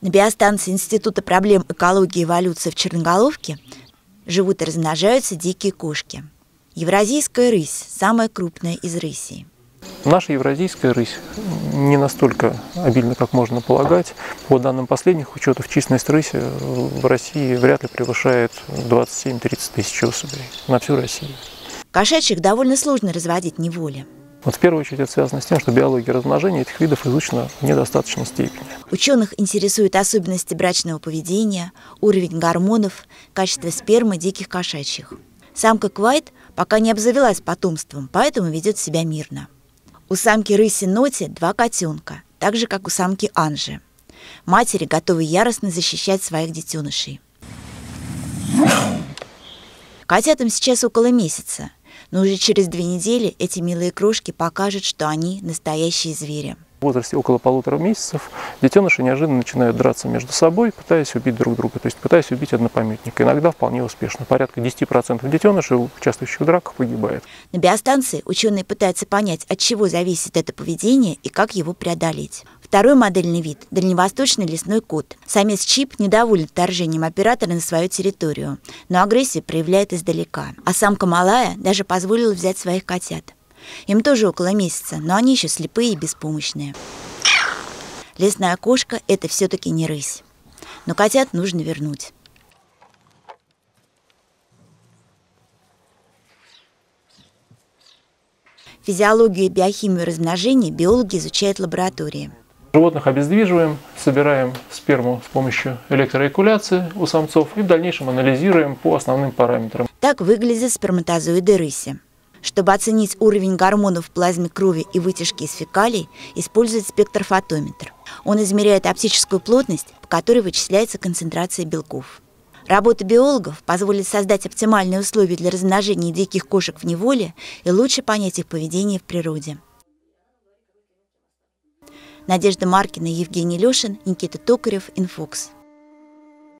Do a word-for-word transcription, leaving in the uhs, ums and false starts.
На биостанции Института проблем экологии и эволюции в Черноголовке живут и размножаются дикие кошки. Евразийская рысь – самая крупная из рысей. Наша евразийская рысь не настолько обильна, как можно полагать. По данным последних учетов, численность рыси в России вряд ли превышает двадцать семь — тридцать тысяч особей на всю Россию. Кошачьих довольно сложно разводить в неволе. Вот в первую очередь это связано с тем, что биология размножения этих видов изучена в недостаточной степени. Ученых интересуют особенности брачного поведения, уровень гормонов, качество спермы диких кошачьих. Самка Квайт пока не обзавелась потомством, поэтому ведет себя мирно. У самки рыси Ноти два котенка, так же, как у самки Анжи. Матери готовы яростно защищать своих детенышей. Котятам сейчас около месяца, но уже через две недели эти милые крошки покажут, что они настоящие звери. В возрасте около полутора месяцев детеныши неожиданно начинают драться между собой, пытаясь убить друг друга, то есть пытаясь убить однопометника. Иногда вполне успешно. Порядка десяти процентов детенышей, участвующих в драках, погибает. На биостанции ученые пытаются понять, от чего зависит это поведение и как его преодолеть. Второй модельный вид – дальневосточный лесной кот. Самец Чип недоволен вторжением оператора на свою территорию, но агрессию проявляет издалека. А самка Малая даже позволила взять своих котят. Им тоже около месяца, но они еще слепые и беспомощные. Лесная кошка – это все-таки не рысь. Но котят нужно вернуть. Физиологию и биохимию размножения биологи изучают в лаборатории. Животных обездвиживаем, собираем сперму с помощью электроэякуляции у самцов и в дальнейшем анализируем по основным параметрам. Так выглядят сперматозоиды рыси. Чтобы оценить уровень гормонов в плазме крови и вытяжки из фекалий, используют спектрофотометр. Он измеряет оптическую плотность, по которой вычисляется концентрация белков. Работа биологов позволит создать оптимальные условия для размножения диких кошек в неволе и лучше понять их поведение в природе. Надежда Маркина, Евгений Лешин, Никита Токарев, Инфокс.